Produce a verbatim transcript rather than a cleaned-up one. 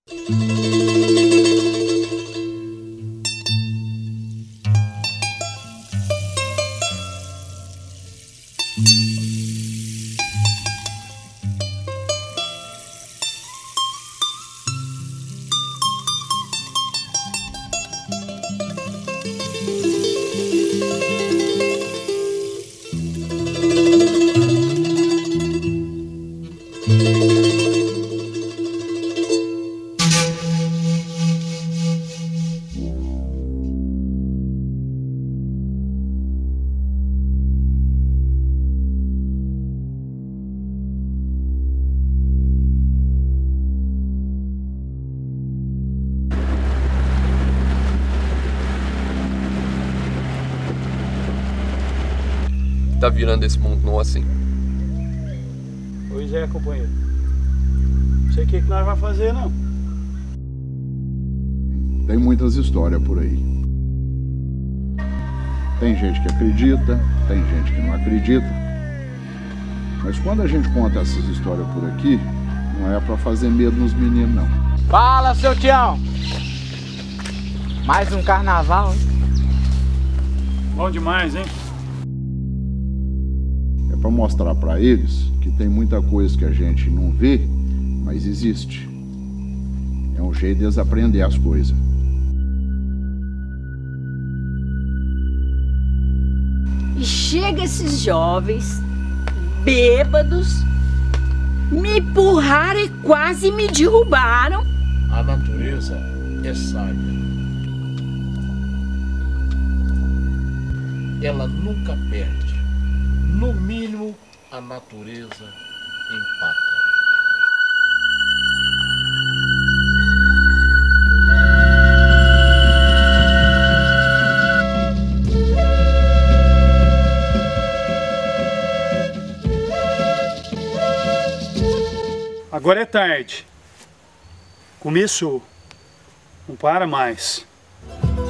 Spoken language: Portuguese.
Tá virando esse mundo não assim. Pois é, companheiro. Não sei o que, que nós vamos fazer, não. Tem muitas histórias por aí. Tem gente que acredita, tem gente que não acredita. Mas quando a gente conta essas histórias por aqui, não é pra fazer medo nos meninos, não. Fala, seu Tião! Mais um carnaval, hein? Bom demais, hein? É para mostrar para eles que tem muita coisa que a gente não vê, mas existe. É um jeito de eles aprender as coisas. E chega esses jovens, bêbados, me empurraram e quase me derrubaram. A natureza é sábia. Ela nunca perde. No mínimo, a natureza empata. Agora é tarde. Começou. Não para mais.